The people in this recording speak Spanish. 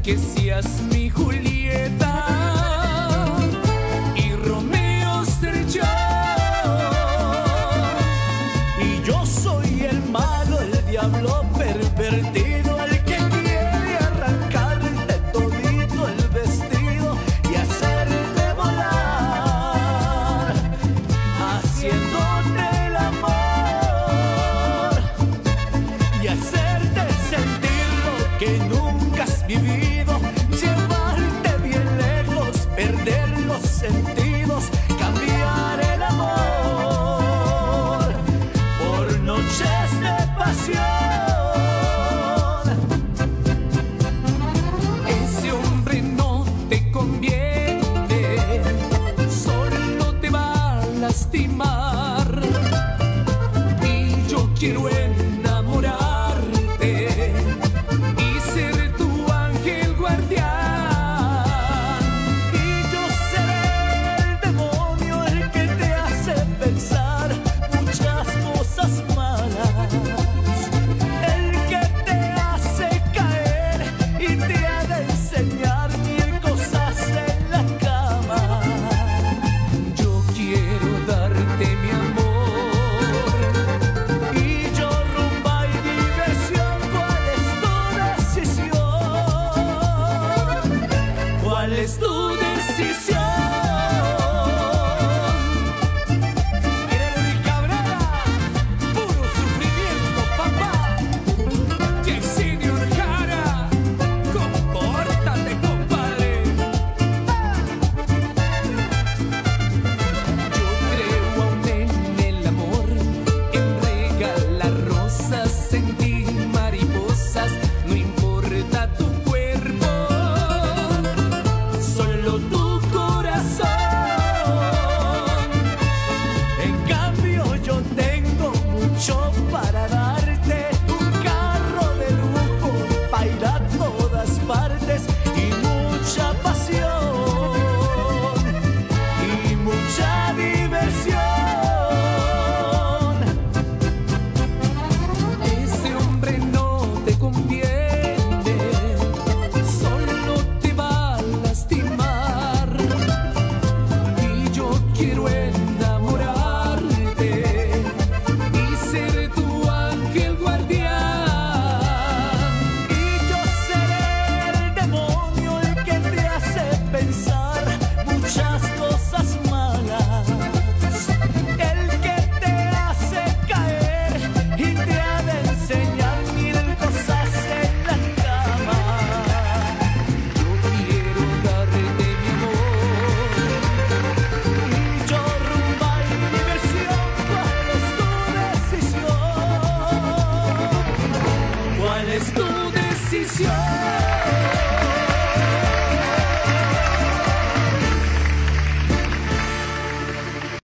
que seas mi Julieta y Romeo ser yo. Y yo soy el malo, el diablo pervertido, el que quiere arrancarte todito el vestido y hacerte volar, haciéndote el amor y hacerte sentir lo que nunca has vivido, llevarte bien lejos, perder los sentidos.